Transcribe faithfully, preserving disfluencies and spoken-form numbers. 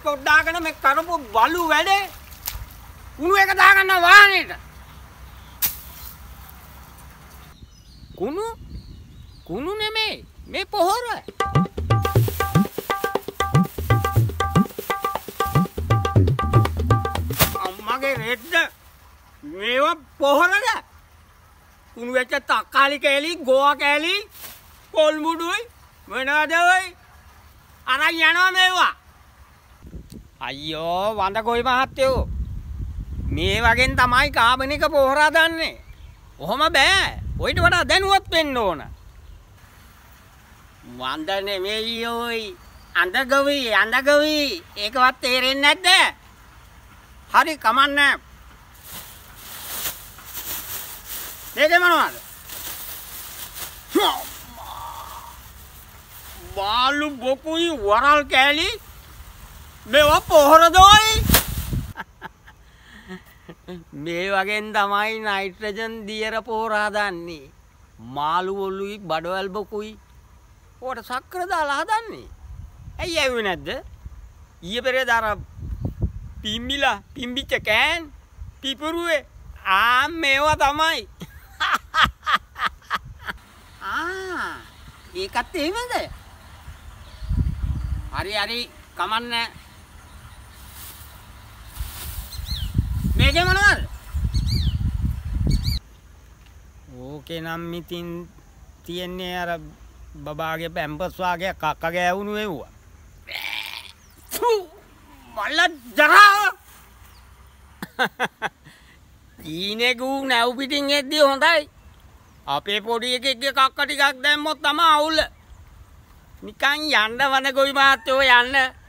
Bioscope දාගෙන මේ කරපු බලු වැඩේ කුණු එක දාගන්න වාහනේට. කුණු කුණු නෙමෙයි මේ පොහොර. අම්මගේ රෙද්ද මේවා පොහොරද? කුණු වෙච්ච තක්කාලි කෑලි, ගෝවා කෑලි, පොල් මුඩුයි මොනවද ඔය? අරන් යනවා මේවා. අයියෝ වඳකොයි මහත්තයෝ. මේ වගෙන් තමයි කාබනික පොහොර හදන්නේ. කොහොම බෑ. ඔයිට වඩා දැනුවත් වෙන්න ඕන. වඳ නෙමෙයි ඔයි. අඳගවි අඳගවි. ඒකවත් තේරෙන්නේ නැද්ද? හරි කමන්නේ. මේක මොනවද? බාලු බොකුයි වරල් කෑලි මේවා පොහොර දොයි. මේ වගෙන් තමයි නයිට්‍රජන් දියර පොහොර හදන්නේ. මාළු ඔලුයි බඩවැල් බොකුයි ඕකට සක්කර දාලා හදන්නේ. ඇයි ඇව්වේ නැද්ද? ඊයේ පෙරේද අර පිම්බිලා පිම්බිච්ච කෑන් පිපුරුවේ ආ මේවා තමයි. ආ ඒකත් එහෙමද? හරි හරි කමන්නේ. මේකේ මොනවද? ඕකේ නම් ඉතින් තියන්නේ අර බබාගේ පැම්පස් වාගේ කක්ක ගෑවුණු එව්වා. මල්ල ජරා. ඊනේ ගූ නැව් පිටින් එද්දි හොඳයි. අපේ පොඩි එකෙක්ගේ කක්ක ටිකක් දැම්මොත් තමයි අවුල. නිකන් යන්න වන ගොවි මාත්‍යෝ යන්න.